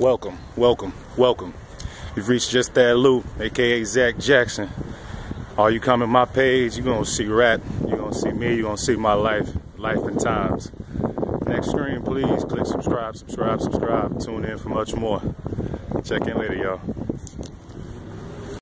Welcome, welcome, welcome. You've reached JustThatLou, aka Zack Jackson. All you come to my page, you're gonna see rap, you're gonna see me, you're gonna see my life and times. Next screen, please click subscribe. Tune in for much more. Check in later, y'all.